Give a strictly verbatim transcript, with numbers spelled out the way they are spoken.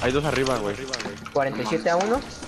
Hay dos arriba, güey. cuarenta y siete a uno.